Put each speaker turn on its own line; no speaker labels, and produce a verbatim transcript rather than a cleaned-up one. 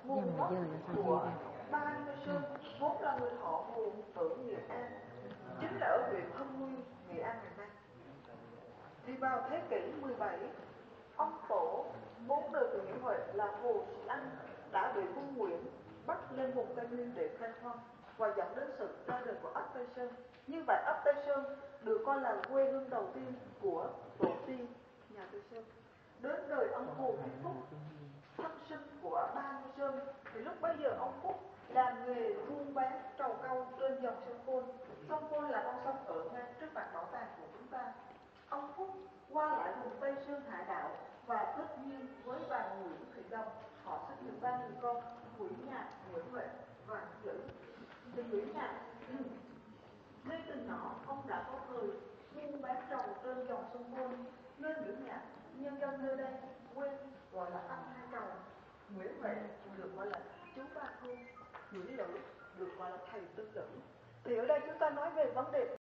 nguồn gốc của ba Ngôi Sơn vốn là người họ Hồ ở Nghệ An, chính là ở huyện Hưng Nguyên, Nghệ An ngày nay. Thì vào thế kỷ mười bảy, ông tổ bốn đời từ Nguyễn Huệ là Hồ Sĩ Anh đã bị quân Nguyễn bắt lên vùng Tây Nguyên để khai hoang và dẫn đến sự ra đời của ấp Tây Sơn. Như vậy ấp Tây Sơn được coi là quê hương đầu tiên của tổ tiên nhà Tây Sơn. Đến đời ông Hồ Viết Phúc, thân sinh của ba Ngôi Sơn, thì lúc bấy giờ ông Phúc làm nghề buôn bán trầu cau trên dòng sông Côn. Sông Côn là con sông ở ngay trước mặt bảo tàng của chúng ta. Ông Phúc qua lại vùng Tây Sơn Hải Đảo và kết duyên với bà Nguyễn Thị Đồng. Họ sinh được ba người con: Nguyễn Nhạc, Nguyễn Huệ và Nguyễn Lữ. Thì Nguyễn Nhạc ngay từ nhỏ ông đã có thời buôn bán trầu trên dòng sông Côn, nên Nguyễn Nhạc nhân dân nơi đây quen gọi là anh hai trầu. Nguyễn Huệ được gọi là chú ba thôn, Nguyễn Lữ được gọi là thầy tư lữ. Thì ở đây chúng ta nói về vấn đề